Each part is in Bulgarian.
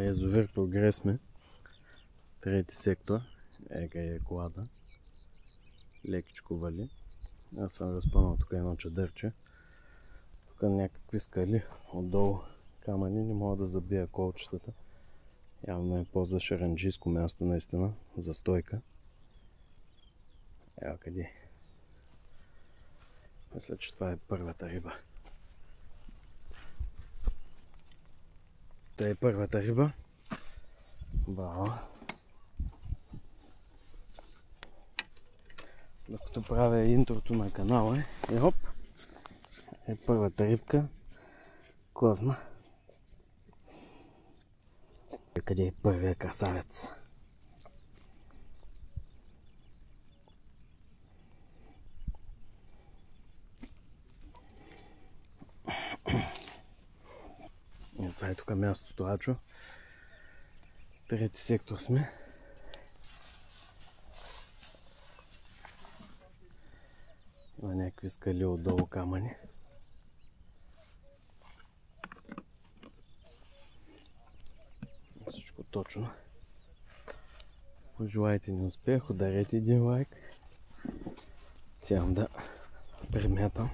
язовир Прогрес сме. Трети сектор. Ега е колада. Лекичко вали. Аз съм разпънал тук едно чадърче. Тук някакви скали. Отдолу камъни. Не мога да забия колчетата. Явно е по-зашаранджийско място наистина. За стойка. Ева къде. Мисля, че това е първата риба. Това е първата риба. Браво! Докато правя интрото на канала и хоп! Е първата рибка. Клъвна. Къде е първия красавец? И това е тук мястото, Ачо. Трети сектор сме. Има някакви скали отдолу камъни. Всичко точно. Пожелайте ни успех, ударете един лайк. Тям да премятам.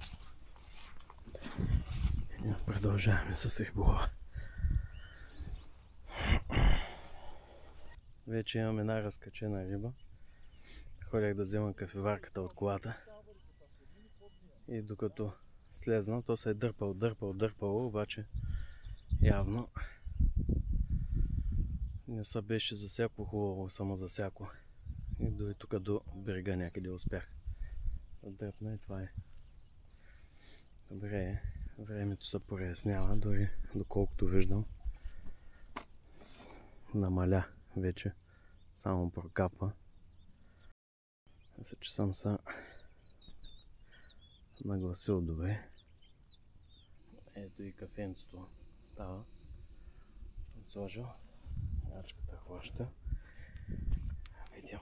Продължаваме с риболова. Вече имам една разкачена риба. Ходях да взема кафеварката от колата. И докато слезнал, то се е дърпало, обаче явно не се беше засяко хубаво, само засяко. И дори тук до брега някъде успях да дръпна и това е. Добре, времето се прояснява, дори доколкото виждам намаля вече, само прокапва. Мисля, че съм се нагласил добре. Ето и кафенцето става. Съм сложил. Ячката хваща. Видим.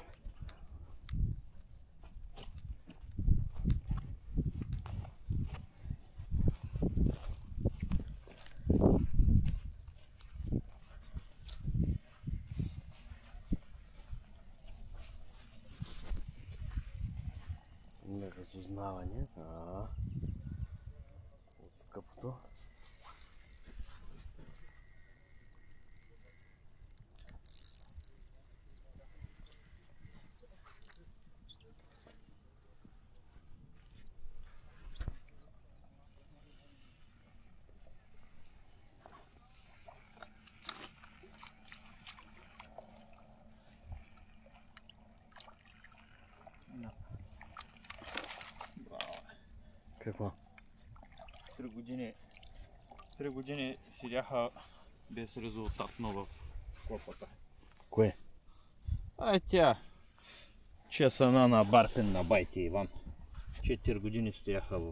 Разузнаване от скъпото. Какво? 3 години седяха без резултатно в клопата. Кое? Тя чесана на Барфен на Байте Иван. 4 години стояха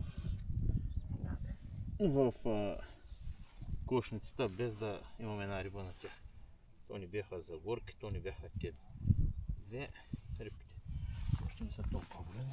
в кошницата, без да имаме една риба на тях. То ни бяха заворки, то ни бяха тец. Две рибките. Още не са толкова големи.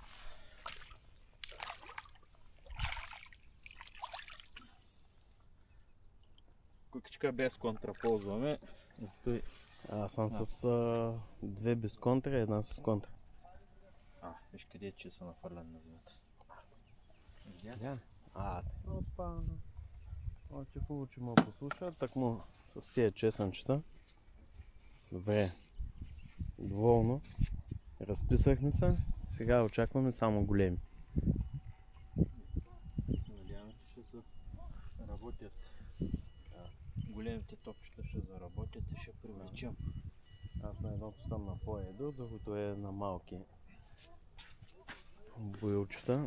Кукичка без контра ползваме. Аз съм с две без контра и една с контра. Виж къде е, че са нафърляни на земята. Видя? Опа! Още хубаво, че ме послуша. Так му с тия чесънчета. Добре. Доволно. Разписахме се. Сега очакваме само големи. Надяваме, че ще се работят. Големите топчета ще заработят и ще привлечем. Аз на едното съм на по-едро, другото е на малки боилчета.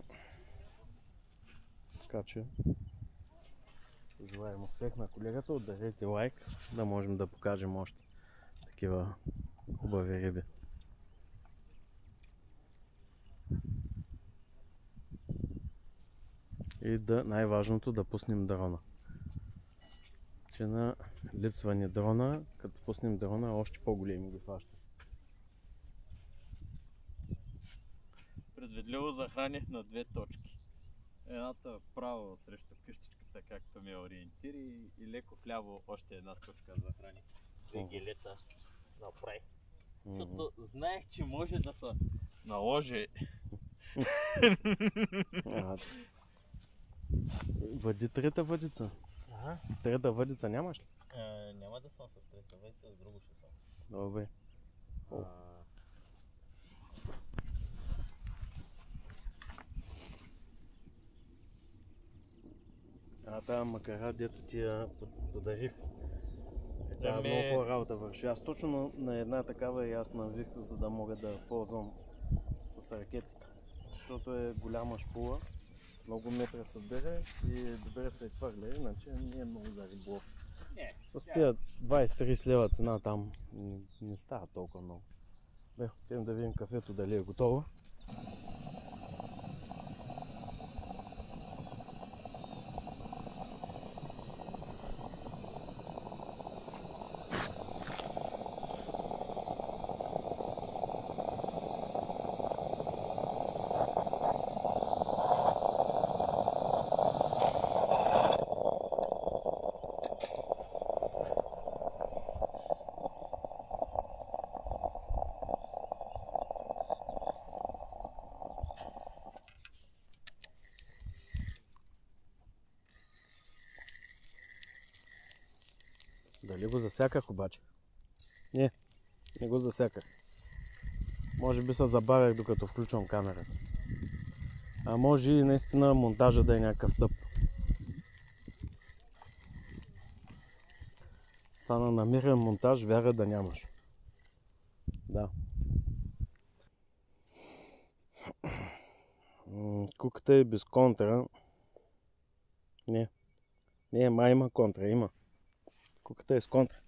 Така че желаем успех на колегата, ударете лайк, да можем да покажем още такива хубави риби. И най-важното да пуснем дрона. Че на липсване дрона, като пуснем дрона, още по-големи ги фащат. Предвидливо захраних на 2 точки. Едната право срещу къщичката карта, както ме ориентири и леко вляво още една точка за храни. Две гелета направи. Защото знаех, че може да се наложи. Въди трета въдица. Трета въдица нямаш ли? Няма да съм с трета въдица, с друго ще съм. Добре. Тая макара, дето ти я подарих. Много хубава работа върши. Аз точно на една такава и аз навих, за да мога да ползвам с ракетите. Защото е голяма шпула, много метра се дъра и добре се изхвърля, иначе не е много за риболов. С тия 20-30 лева цена там не става толкова много. Бе, хотим да видим кафето дали е готово. Дали го засяках обаче? Не го засяках. Може би се забавях докато включвам камерата. А може и наистина монтажа да е някакъв тъп. Стана намирен монтаж, вяра да нямаш. Да. Куката е без контра. Не, май има контра, има. Куката е с контра.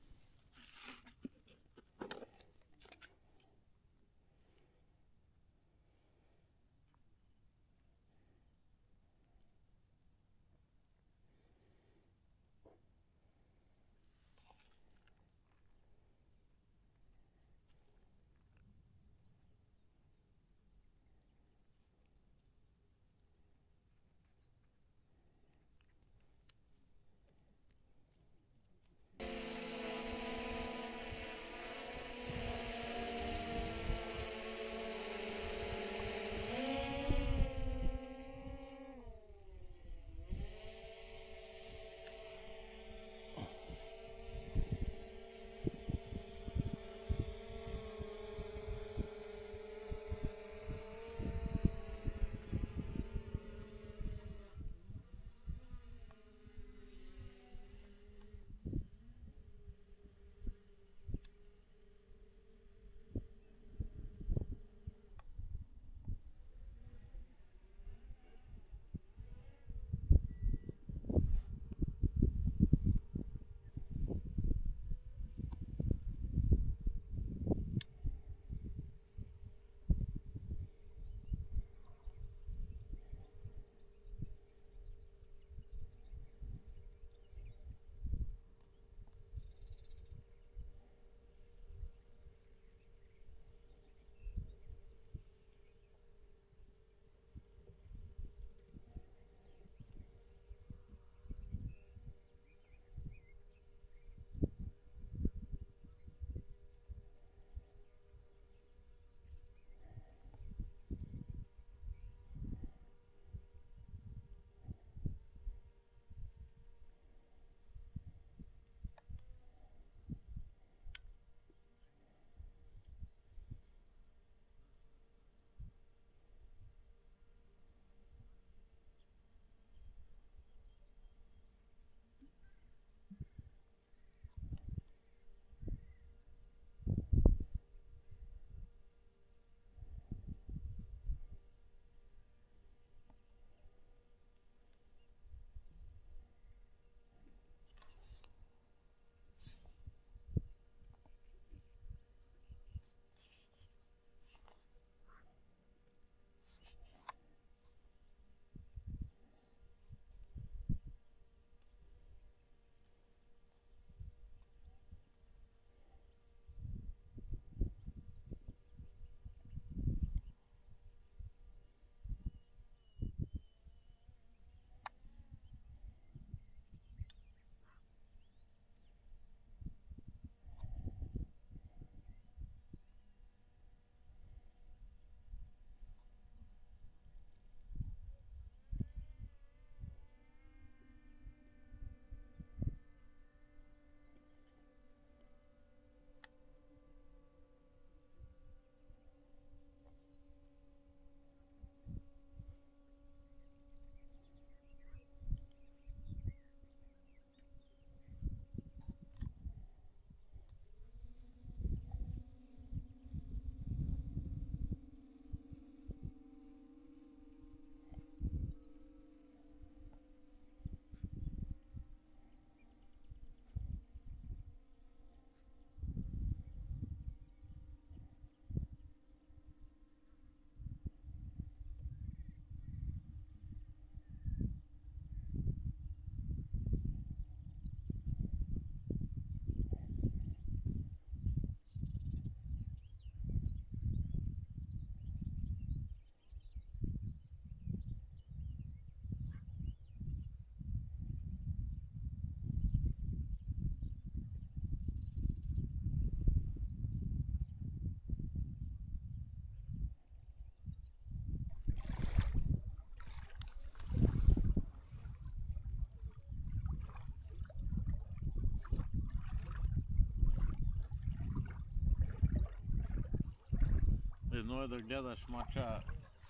Едно е да гледаш мача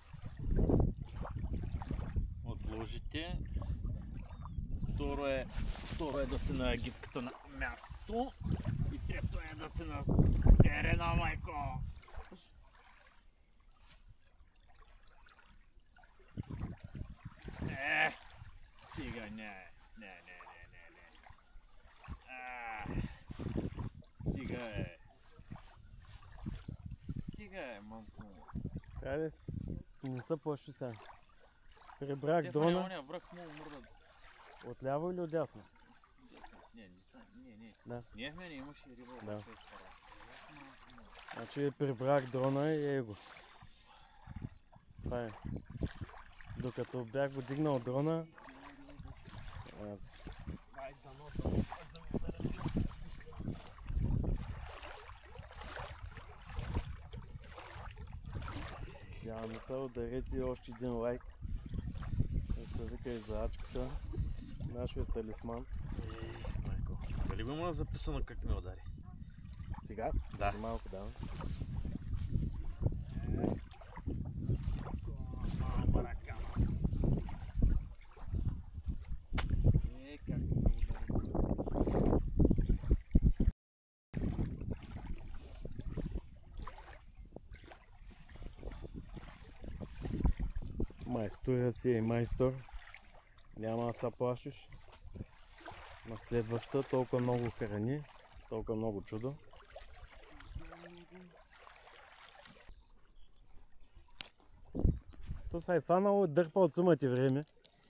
от лужите. Второ е да си на гибката на място. И трето е да си на терена, майко. Стига, не. Стига е, мамко. Хайде, не са плаши сега. Прибрах Те дрона. оня връх му умрда. Отляво или отдясно? Не. Да. Не, в мене имаше риба, Да. обаче е стара. Значи прибрах дрона и его. Това е. Докато бях го дигнал дрона, сега не се ударете още един лайк. Как се вика и за ачката. Нашия талисман. Майко, дали го има записано как ми удари? Сега? Да. Малко да. Как ми удари? Майстора си е майстор. Няма да се плашиш. На следваща толкова много храни, толкова много чудо. То са е фанало, дърпа от сума ти време.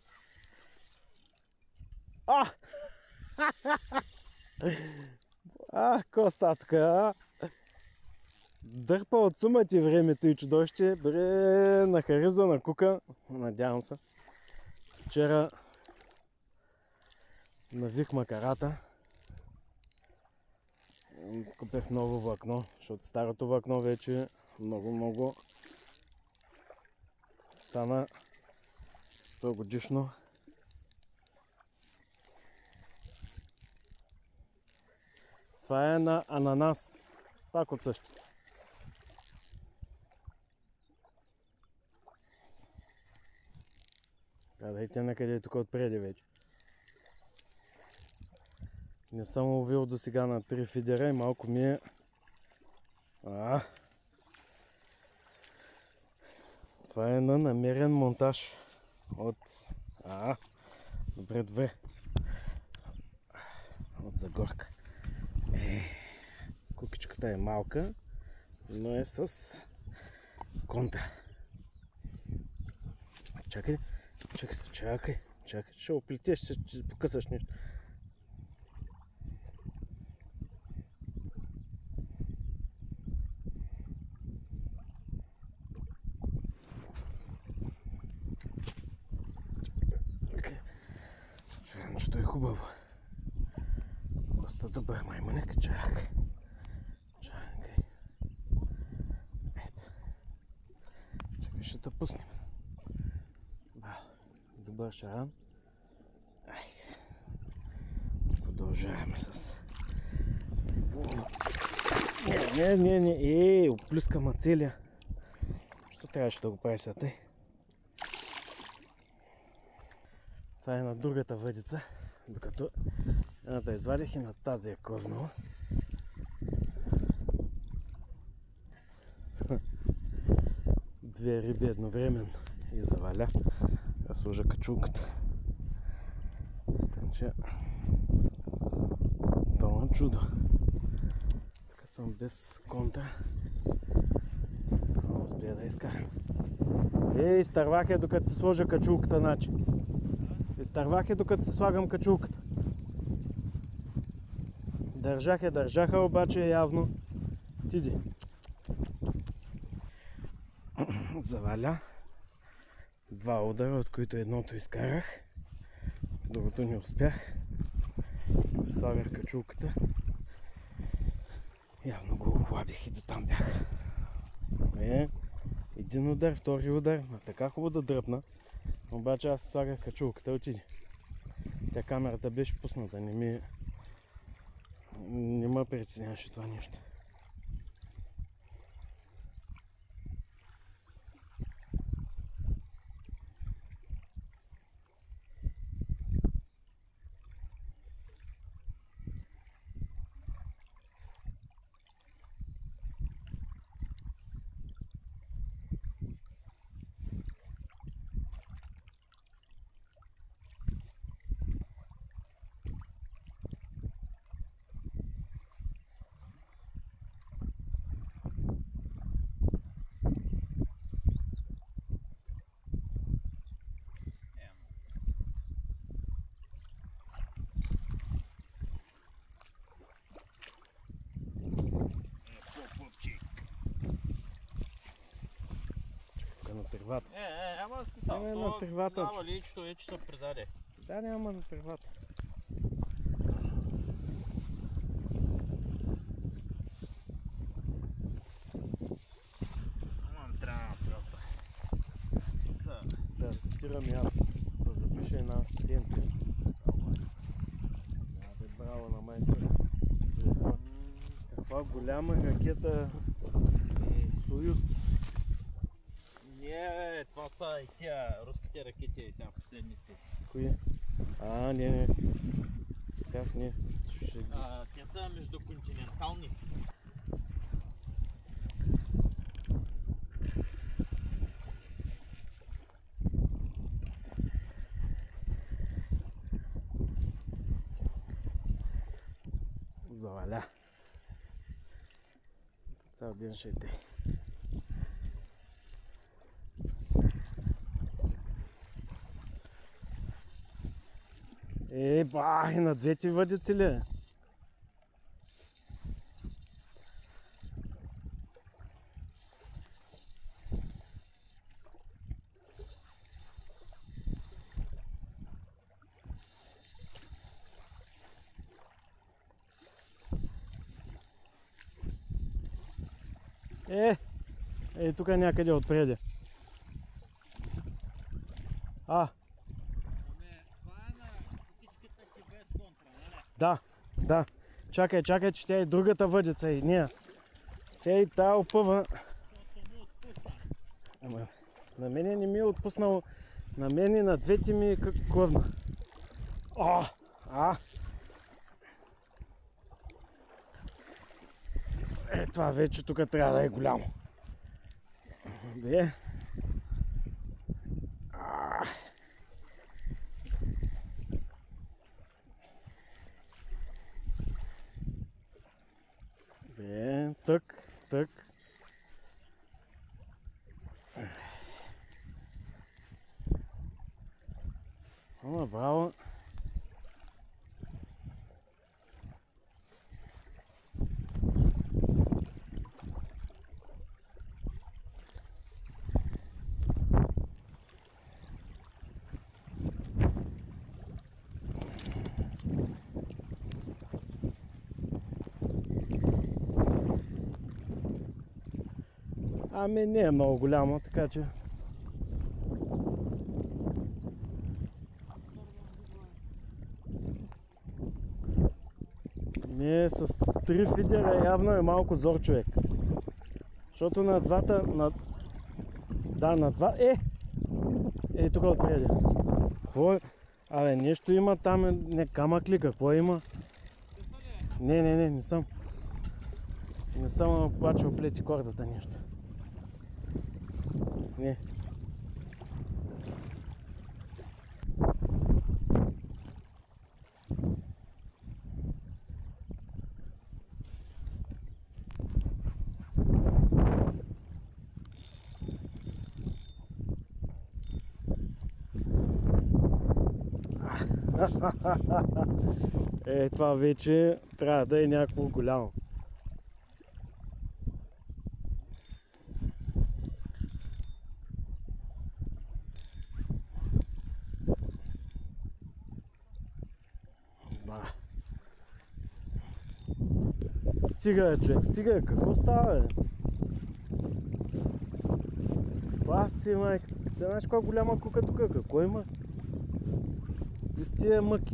Коста тука, дърпа от сума ти времето и чудовище, бре на хариза на кука, надявам се. Вчера навих макарата. Купих ново влакно, защото старото влакно вече много стана 100 годишно. Това е на ананас, пак от също. Дайте накъде тук отпреди вече. Не съм ловил до сега на 3 фидера и малко ми е... Това е на намерен монтаж от... Добре. От Загорка. Кукичката е малка, но е с конта. Чакай, ще оплетеш, ще покъсаш нещо. Шранчето е хубаво. Доста добър маймунек, чакай. Ето. Чакай, ще те пуснем. Добър шаран. Продължаваме с... Не, оплюскама целия. Що трябваше да го прави сега тъй? Това е на другата въдица, докато едната извадих и на тази е кознала. Две риби едновременно и заваля. Да сложа качулката. Че... Това е чудо. Така съм без контра. Не успея да изкарам. Изтървах я докато се сложа качулката, значи. Изтървах я докато се слагам качулката. Държаха, обаче явно. Тиди. Заваля. 2 удара, от които едното изкарах. Другото не успях. Слагах качулката. Явно го охлабих и дотам бях. Един удар, втори удар. Така хубаво да дръпна. Обаче аз слагах качулката, отиди. Тя камерата беше пусната, не ме преценяваше това нещо. на тревата. Ама смисъл, Не, на тревата. Знава ли, че вече се предаде? Да, няма на тревата. Трябва на тревата. Да асистирам и аз, да запиша една асистенция. Браво на майстора. Каква голяма ракета Союз. Не, това са и тия руските ракети, сега последните. Кои? Не. Как не? Те са междуконтинентални. Заваля. Цял ден ще те. Бах, на двете въдици ли? Тук някъде отпреди. Това е на птичката ти без контра, нали? Да. Чакай, че тя е другата въдица и нея. Тя и тая опъва. Защото му отпусна. Ама, на мене не ми е отпуснало. На мен и на двете ми клъзна. Това вече тук трябва да е голямо. Бе. Бе, тък. Браво. Ами не е много голямо, така че... Не, с 3 фидера явно е малко зор човек. Защото на двата... на два... тук отпреди. Какво е? Абе, нещо има там, не камък ли, какво има? Не съм. Не съм обаче оплети кордата нещо. Не. Това вече трябва да е някакво голямо. Стига, човек, стига, какво става, бе? Баси, майка, ти знаеш каква голяма кука тук, какво има? Без тия мъки.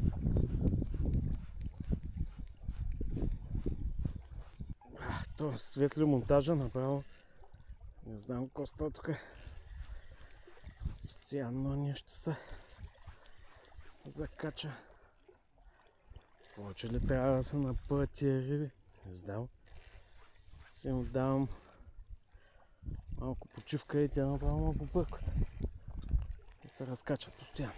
То светли монтажа направо. Не знам какво става тук. Постоянно нещо се закача. Повече ли трябва да се напъват тия риби? Не знам. Си му давам малко почивка и тя направо ма побъркват. И се разкачат постоянно.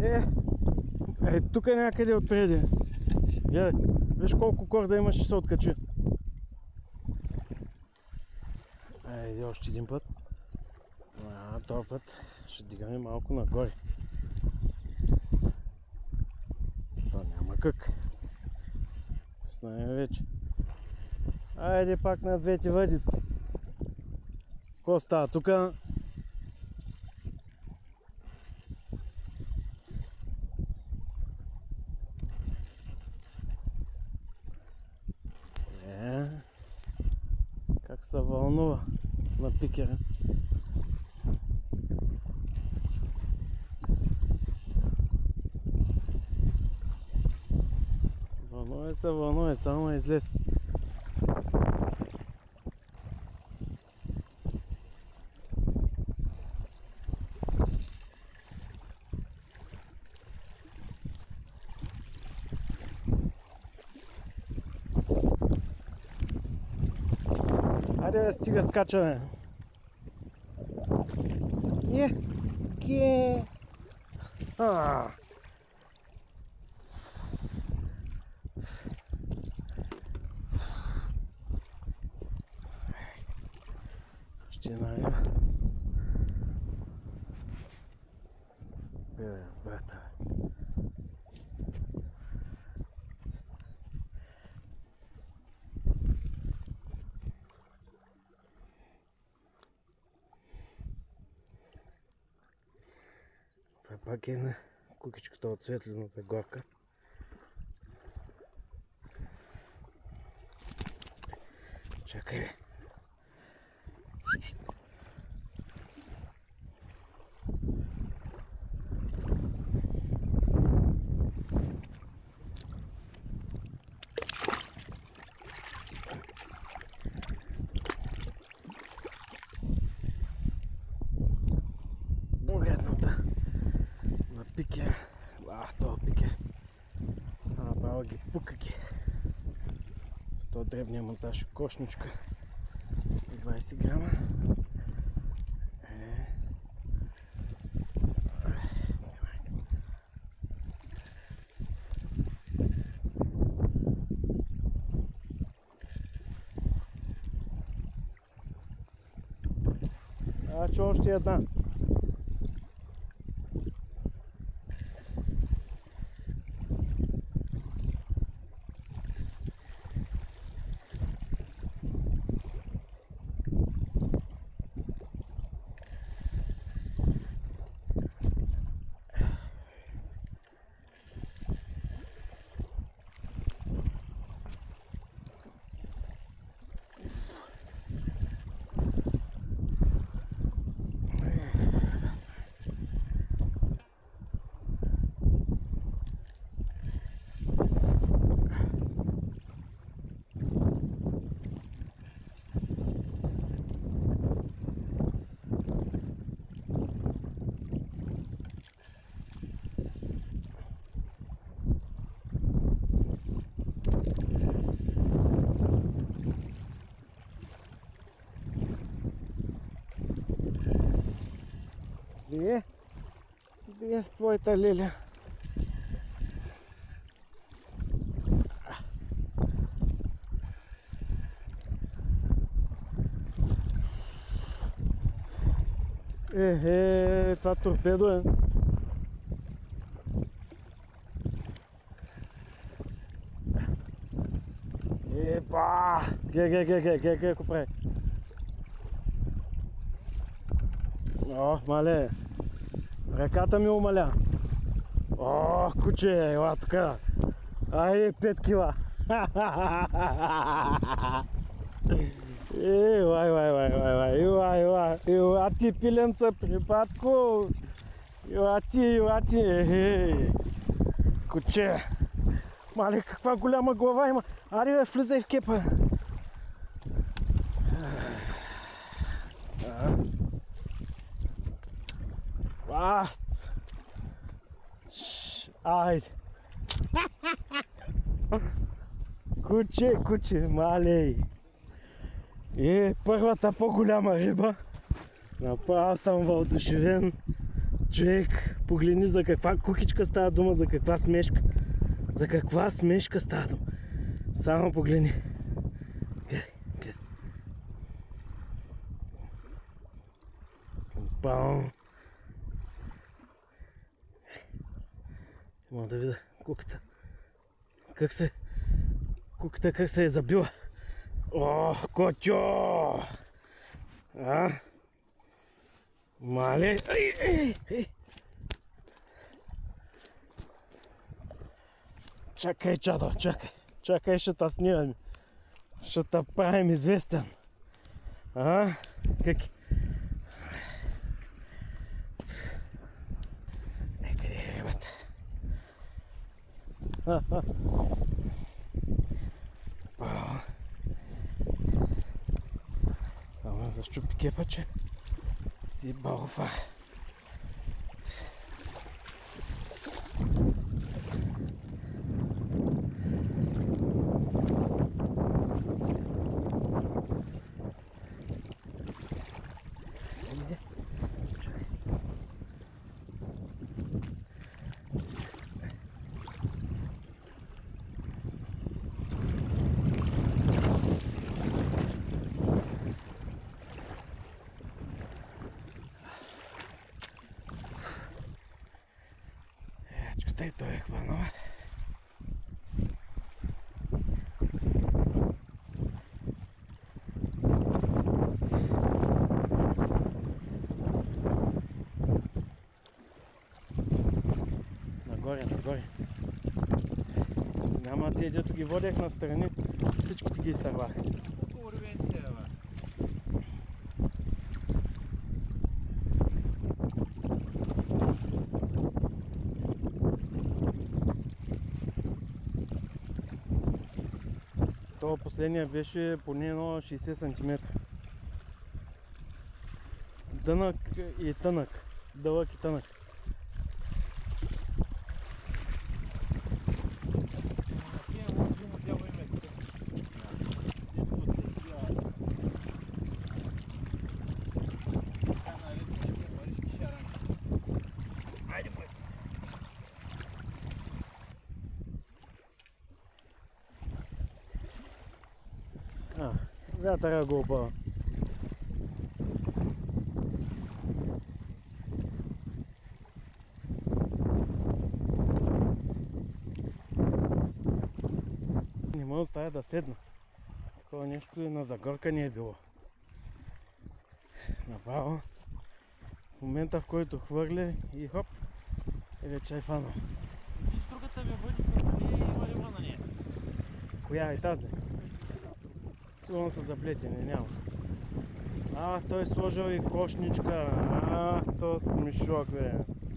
Тук е някъде отпреди. Гледай, виж колко корда имаш, ще се откачи. Айде още един път. Този път ще дигаме малко нагоре. То няма как. Знаем вече. Айде пак на двете въдици. Ко става тука? Как се вълнува на пикера. Вълнува се, само излез. Айде, стига скачаме. Ще наема. Разбрата. Това пак е на кукичката от светлената горка. Чакай. Погледната на пике. Това пике. Направо ги пукаки. С този дребния монтаж кошничка. 20 грама. Че още една. Бие в твоята лиля. Това торпедо е. Епа! Гледай, какво прави. О, мале. Ръката ми умаля. О, куче, ела тука. Ай, 5 кила. Ела ти, пиленца, припадко. Ела ти. Куче. Мале, каква голяма глава има. Аре, бе, влизай в кепа. Айде. Куче, малей. Първата по-голяма риба. Направо съм въодушевен. Човек, погледни за каква кукичка става дума, за каква смешка. За каква смешка става дума. Само погледни. Гледай, гледай. Бам. Мога да видя куката. Куката как се е забила. О, котьо! А? Мале! Ей! Чакай, чадо, чакай. Чакай, ще те снимам. Ще те правим известен. А? Как? Къде е, бата? Ама защупи кепаче. Си балфа. Чакай, той е хванал. Нагоре. Няма те, дето ги водех настрани, всичките ги изтървах. Урвенция, бе. Това последния беше поне 60 см. Дълъг и тънък. Вятъра го опава. Не мога да оставя да седна. Такова нещо и на загорка не е било. Направо. В момента, в който хвърля и хоп, и вече е фанал. И с другата ми въдица, нали има ли на нея? Коя е тази? Сигурно са заплетени, няма. Той е сложил и кошничка. То смешок, бе.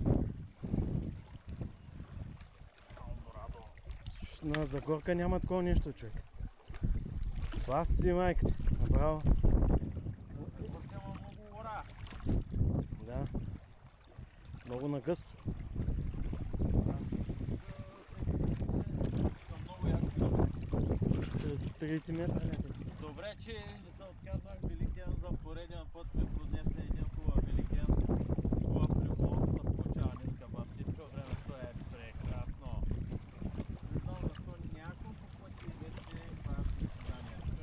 На загорка няма такова нещо, човек. Пласт си майката. Направо. Загорка има много гора. Да. Много нагъсто. Много яко. 30 метра някъде. Добре, че не се отказвах Великден за пореден път, като днес е един хубав Великден. Хубав любов се получава днеска бастичо, времето е прекрасно. Не знам защо няколко пъти вече правя изданията.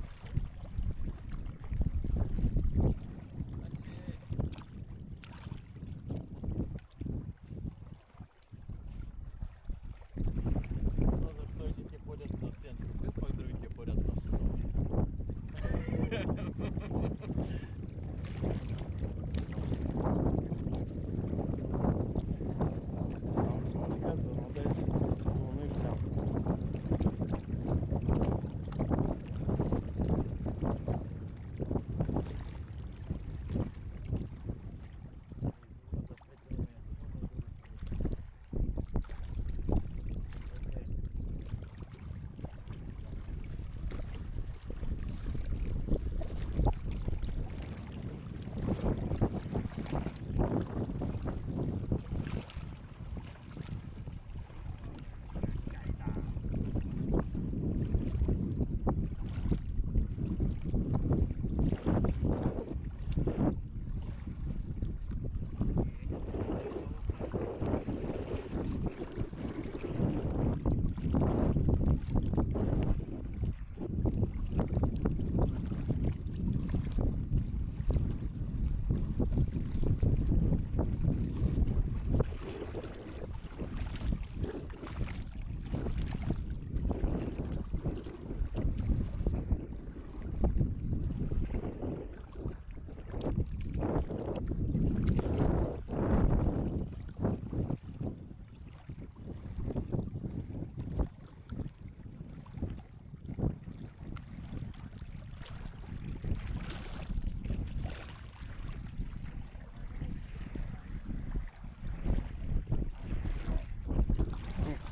Защо едните ходят на сен, пък другите ходят на сузони.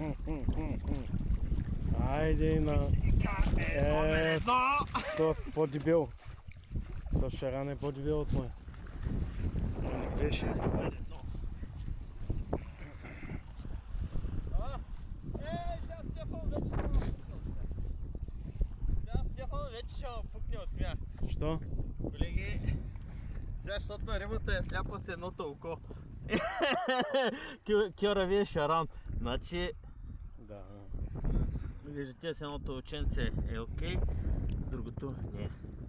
Айде на... То с по-дебил. То шаран е по-дебил от моя. Вече ще ме пукне от смях. Що? Колеги, сега защото рибата е сляпа с едното око. Кьора ви е шаран. Значи, Да. виждате с едното оченце е окей, с другото не.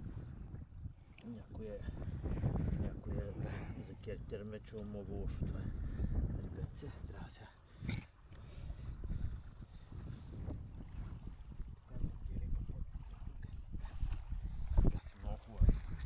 Някой е за кертермечо много лошо това е. Ребенци, трябва сега. Така си много хубаво.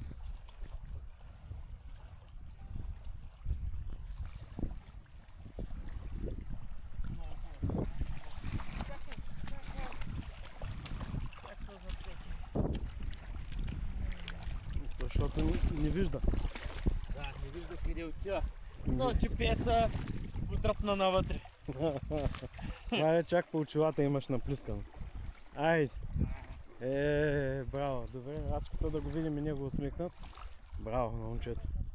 Защото не вижда. Да, не вижда къде отива. Но GPS-а го дръпна навътре. Айде, чак по очилата имаш наплискано. Айде. Браво. Добре, рачката да го видим и него усмихнат. Браво на момчето.